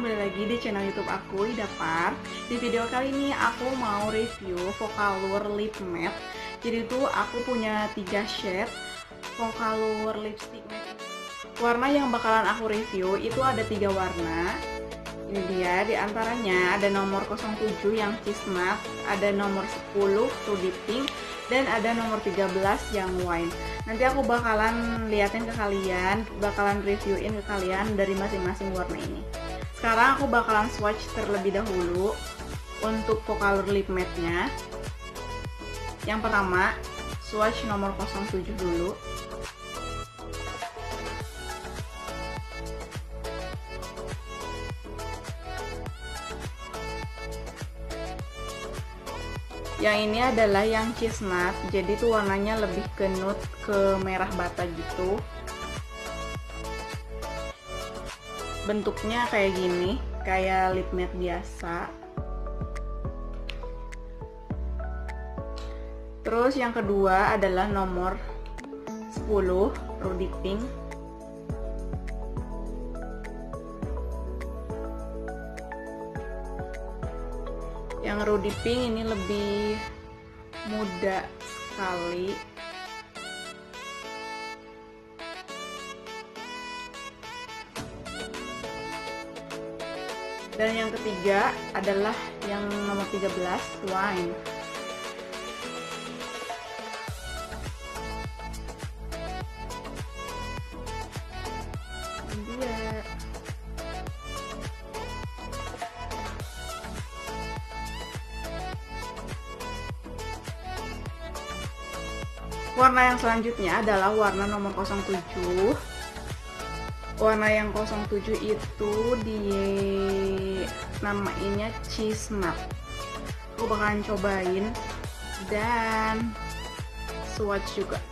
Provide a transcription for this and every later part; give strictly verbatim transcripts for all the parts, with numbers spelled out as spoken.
kembali lagi di channel YouTube aku, Ida Park. Di video kali ini aku mau review Vocaloid Lip Matte. Jadi itu aku punya tiga shade Vocaloid lipstick matte. Warna yang bakalan aku review itu ada tiga warna. Ini dia, diantaranya ada nomor nol tujuh yang Cheese Matte, ada nomor sepuluh Ruby Pink, dan ada nomor tiga belas yang Wine. Nanti aku bakalan liatin ke kalian, bakalan reviewin ke kalian dari masing-masing warna ini. Sekarang aku bakalan swatch terlebih dahulu untuk Vocaloid Lip Matte-nya. Yang pertama, swatch nomor nol tujuh dulu. Yang ini adalah yang Cheese Matte, jadi tuh warnanya lebih ke nude, ke merah bata gitu. Bentuknya kayak gini, kayak lip matte biasa. Terus yang kedua adalah nomor sepuluh Ruby Pink. Yang Ruby Pink ini lebih muda sekali. Dan yang ketiga adalah yang nomor tiga belas, Wine. Ini dia. Warna yang selanjutnya adalah warna nomor nol tujuh. Warna yang nol tujuh itu di namainnya Cheese Matte. Aku bakalan cobain dan swatch juga.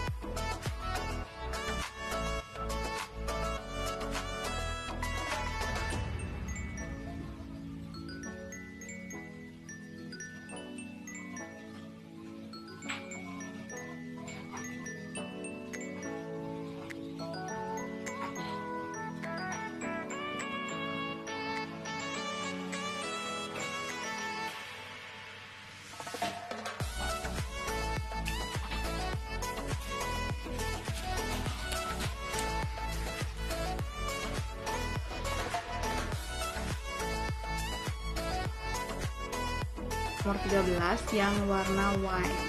Nomor tiga belas yang warna Wine.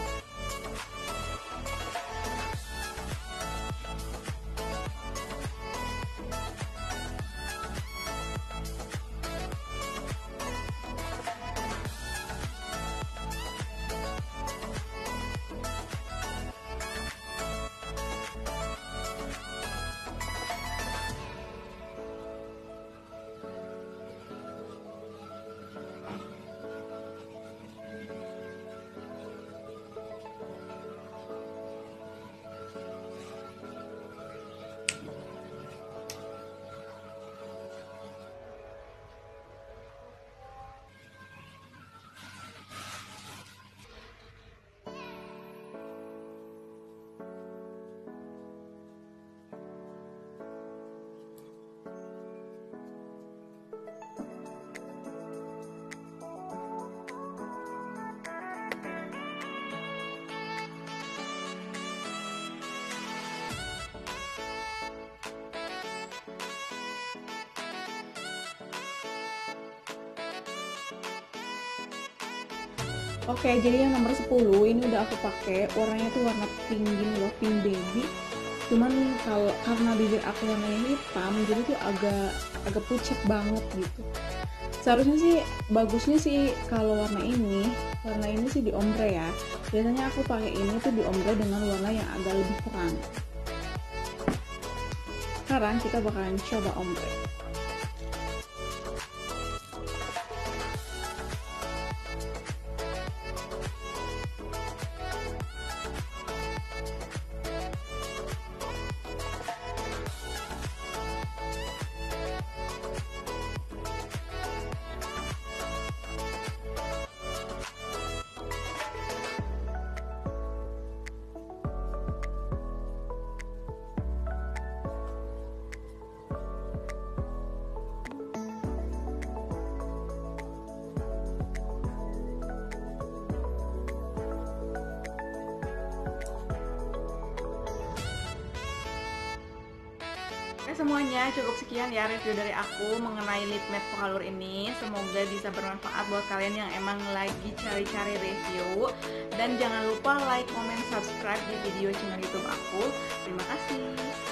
Oke, jadi yang nomor sepuluh ini udah aku pakai. Warnanya tuh warna pink gini loh, pink baby. Cuman kalau karena bibir aku warnanya hitam, jadi tuh agak agak pucat banget gitu. Seharusnya sih bagusnya sih kalau warna ini, warna ini sih di ombre ya. Biasanya aku pakai ini tuh di ombre dengan warna yang agak lebih terang. Sekarang kita bakalan coba ombre. Oke semuanya, cukup sekian ya review dari aku mengenai lip matte Focallure ini. Semoga bisa bermanfaat buat kalian yang emang lagi cari-cari review. Dan jangan lupa like, comment, subscribe di video channel YouTube aku. Terima kasih.